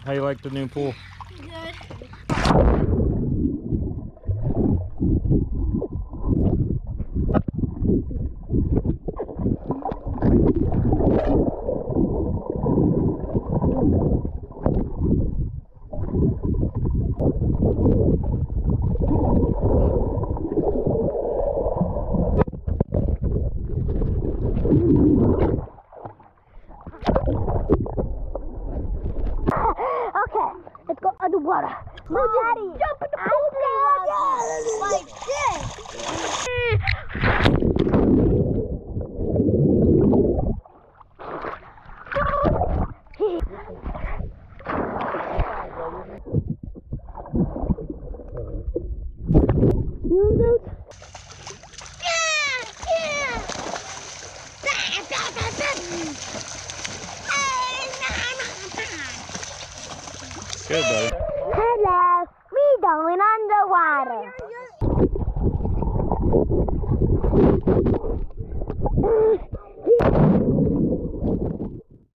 How you like the new pool? Good. Okay, let's go underwater. No, Daddy. Jump in the pool. Like this. Good, buddy. Hello, we going underwater.